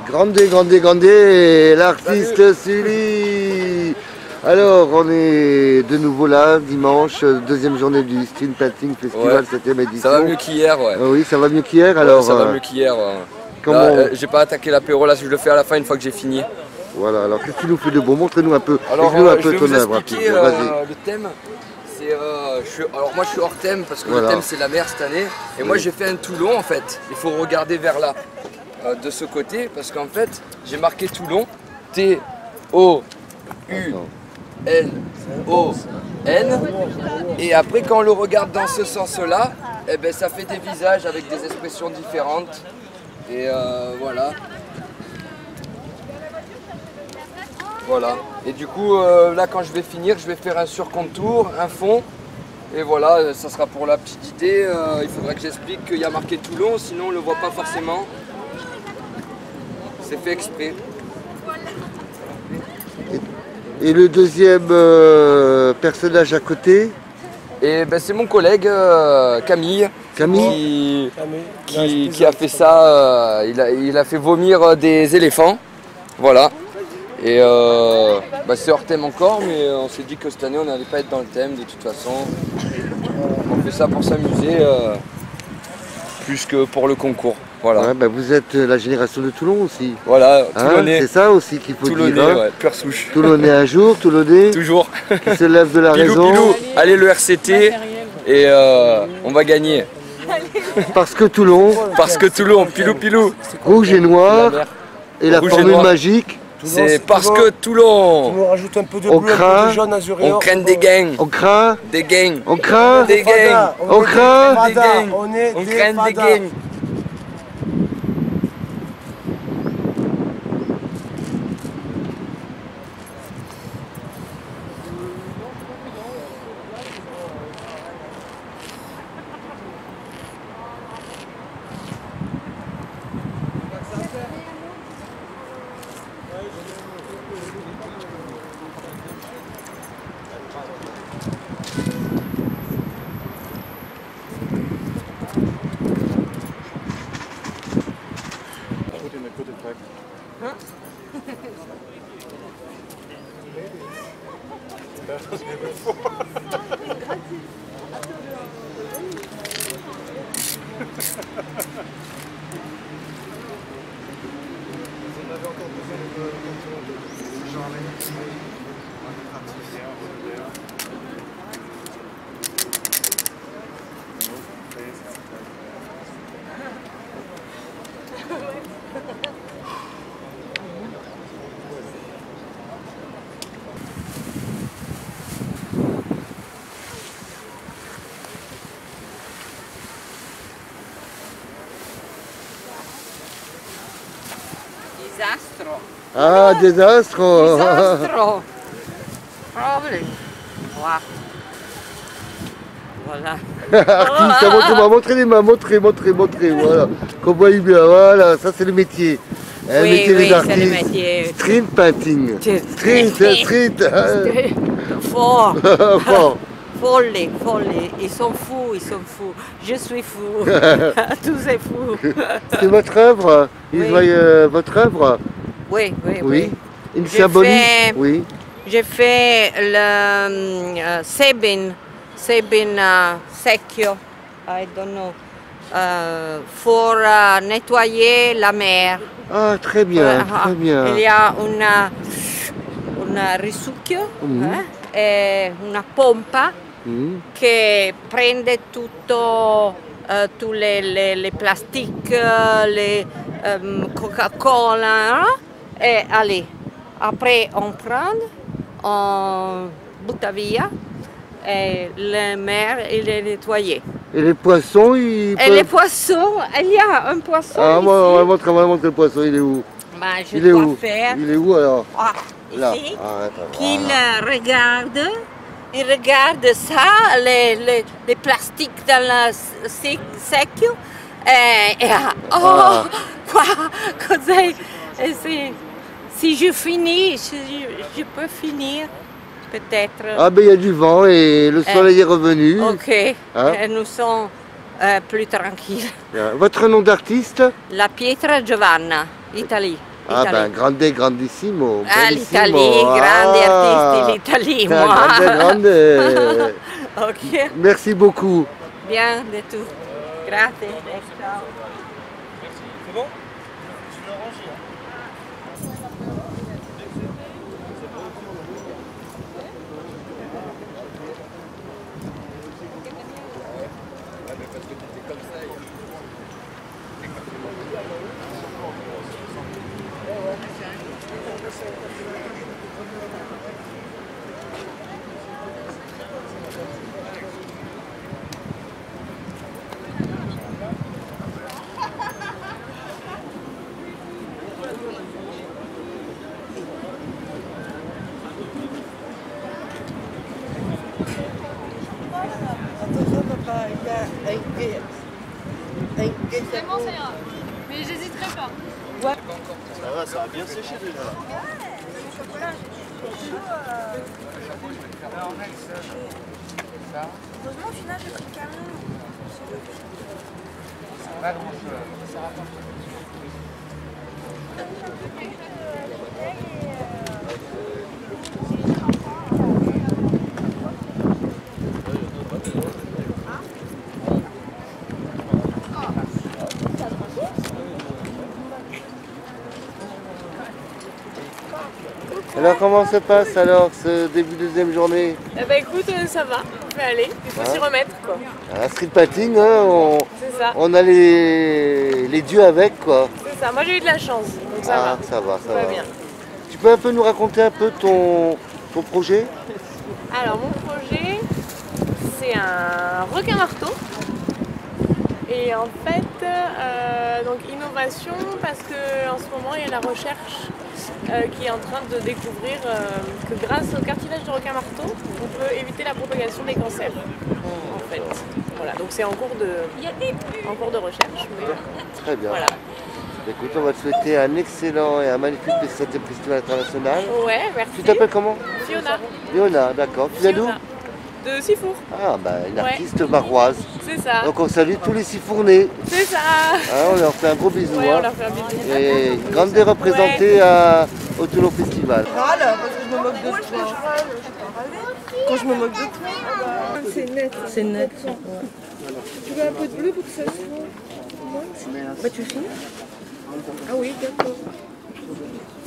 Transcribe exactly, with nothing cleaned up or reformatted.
Grande, grande, grande, l'artiste Sully. Alors, on est de nouveau là, dimanche, deuxième journée du Street Painting Festival, ouais. septième édition. Ça va mieux qu'hier, ouais. Euh, oui, ça va mieux qu'hier, alors... Ouais, ça va euh, mieux qu'hier, ouais. Comment... euh, J'ai pas attaqué l'apéro, là, je le fais à la fin, une fois que j'ai fini. Voilà, alors qu'est-ce que tu nous fais de beau? Montre-nous un peu, alors, euh, un je peu vais ton vous œuvre. expliquer euh, le thème. Euh, je suis, alors moi je suis hors thème parce que voilà. Le thème c'est la mer cette année. Et oui. Moi j'ai fait un Toulon en fait. Il faut regarder vers là, euh, de ce côté, parce qu'en fait j'ai marqué Toulon, T O U L O N. Et après quand on le regarde dans ce sens-là, eh ben, ça fait des visages avec des expressions différentes. Et euh, voilà. Voilà. Et du coup, euh, là quand je vais finir, je vais faire un surcontour, un fond. Et voilà, ça sera pour la petite idée. Euh, il faudra que j'explique qu'il y a marqué Toulon, sinon on ne le voit pas forcément. C'est fait exprès. Et, et le deuxième euh, personnage à côté? Et ben, c'est mon collègue euh, Camille. Camille qui, qui, qui a fait ça. Euh, il, a, il a fait vomir des éléphants. Voilà. Et euh, bah c'est hors thème encore, mais on s'est dit que cette année on n'allait pas être dans le thème de toute façon. On fait ça pour s'amuser, euh, plus que pour le concours. Voilà. Ouais, bah vous êtes la génération de Toulon aussi. Voilà, hein, Toulonnais. C'est ça aussi qu'il faut Toulonnais, dire. Hein. Ouais, pure souche. Toulonnais un jour, Toulonnais. Toujours. Qui se lève de la pilou, raison. Pilou. Allez le R C T et euh, on va gagner. Parce que Toulon. Parce que Toulon, pilou pilou. Rouge et noir. Et la rouge formule magique. C'est parce que Toulon. On rajoute un peu de on bleu, craint, un peu de jaune, azuré. On craint des gangs. On craint. Des gangs. On craint. Des gangs. On craint. Des gangs. On est On des craint des fadas. gangs. Disastro. Ah, désastre. Disastro. Problem. Wow. Voilà. Artiste, montrez-moi, montrez les mains, montrez, montrez, montrez, voilà. Qu'on voit bien, voilà, ça c'est le métier. Le Oui, métier oui, des c'est le artistes. métier. Street painting. Street, street. Fort. Fort. Folle, folle. Ils sont fous, ils sont fous. Je suis fou. Tous est fous. C'est votre œuvre? Ils Oui. voient euh, votre œuvre? Oui, oui, Oui. oui. Une J'ai symbolique? fait- Oui. J'ai fait le euh, Sebin, Sebin euh, secchio, I don't know, euh, pour euh, nettoyer la mer. Ah, très bien, Ah, très bien. Il y a una, una risucchio Mhm. eh, e una pompa Mhm. che prende tutto, eh, tutte le, le, le plastiche, le ehm, Coca-Cola, no? E allez, après on prend, on butta via et la mer il est nettoyé. Et les poissons, ils Et peuvent... les poissons, il y a un poisson Ah, ici. moi, on va montrer, on va montrer le poisson, il est où? Ben, je Il est dois où? faire Il est où alors? ah, Là. ici. Ah, attends, Qu'il voilà. euh, regarde, il regarde ça, les, les, les plastiques dans le sec, secchio, et, et oh, Ah. quoi, cos'è? Et c'est- si je finis, je, je peux finir, peut-être. Ah, ben il y a du vent et le soleil est revenu. Ok, Hein? et nous sommes euh, plus tranquilles. Bien. Votre nom d'artiste? La Pietra Giovanna, Italie. Ah Italie. ben, grande, grandissimo. Ah, bellissimo. l'Italie, grandi Ah, artisti, l'Italie, grande, moi. grande. Ok, Merci beaucoup. bien de tout. Grazie. Ciao. C'est bon? C'est bon, ça ira. Mais j'hésiterai pas. Ça va, ça va bien sécher déjà. Heureusement, au final, j'ai pris le camion. Pas grand chose. Alors comment se passe alors ce début de deuxième journée? Eh ben écoute, euh, ça va, on peut aller, il faut Ouais. s'y remettre quoi. À la street patinting, hein, on, C'est ça, on a les, les dieux avec quoi. c'est ça. Moi j'ai eu de la chance, donc ça Ah, va. ça va, ça Tout va va. bien. Tu peux un peu nous raconter un peu ton, ton projet? Alors mon projet, c'est un requin marteau. Et en fait, euh, donc innovation parce que en ce moment il y a la recherche euh, qui est en train de découvrir euh, que grâce au cartilage de requin marteau, on peut éviter la propagation des cancers. En fait, voilà. Donc c'est en cours de, en cours de recherche. Mais Très bien. voilà. Écoute, on va te souhaiter un excellent et un magnifique septième festival international. Ouais, merci. Tu t'appelles comment? Fiona. Léona, d'accord. Tu viens d'où? Fiona. De Sifour. Ah, bah une Ouais. artiste maroise. C'est ça. Donc on salue tous les Sifournais. C'est ça. Hein, on leur fait un gros bisou. Ouais, on hein. leur fait un bisou. Et grande représentée à- au Toulon Festival. Râle parce que je me moque de toi. Quand je me moque de toi, c'est net. C'est net. Tu veux un peu de bleu pour que ça soit. Bah tu finis. Ah oui, d'accord.